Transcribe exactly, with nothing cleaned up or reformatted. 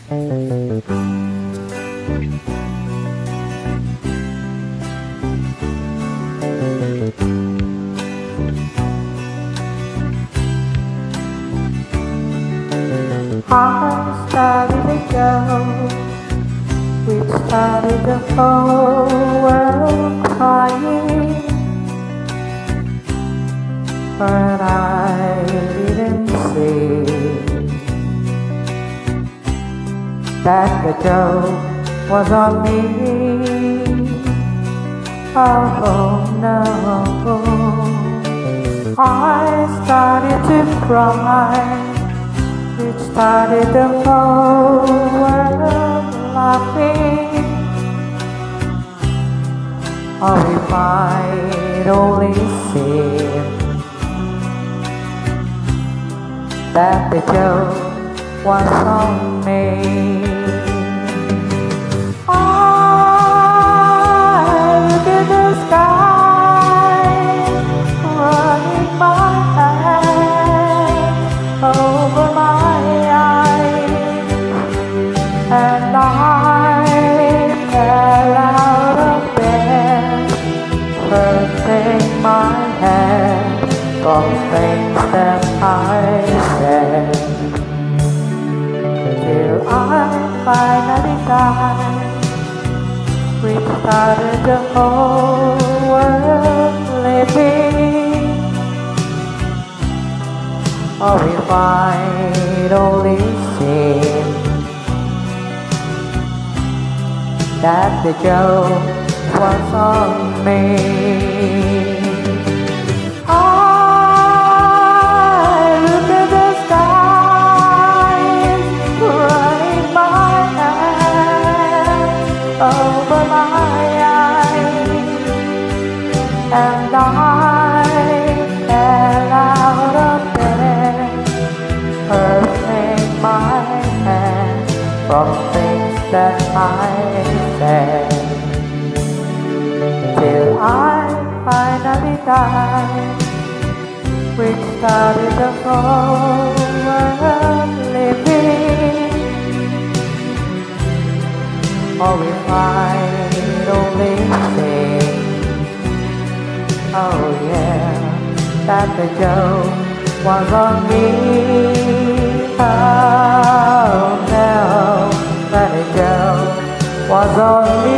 I started to go, we started the whole world crying, but I didn't see that the joke was on me. Oh no, I started to cry. It started the whole world laughing. Oh, if I'd only seen that the joke was on me. I look at the sky, running my hand over my and I fell out of bed, hurting my head from things that I said, till I finally died. We started the whole world living. Oh, if I'd only seen that the joke was on me. I look at the skies, running my hand over my eyes, and I fell out of bed, hurting my head from things that I said, till I finally died. We started the whole world living. Oh, if I'd only seen, oh yeah, that the joke was on me. Oh no, that the joke was on me.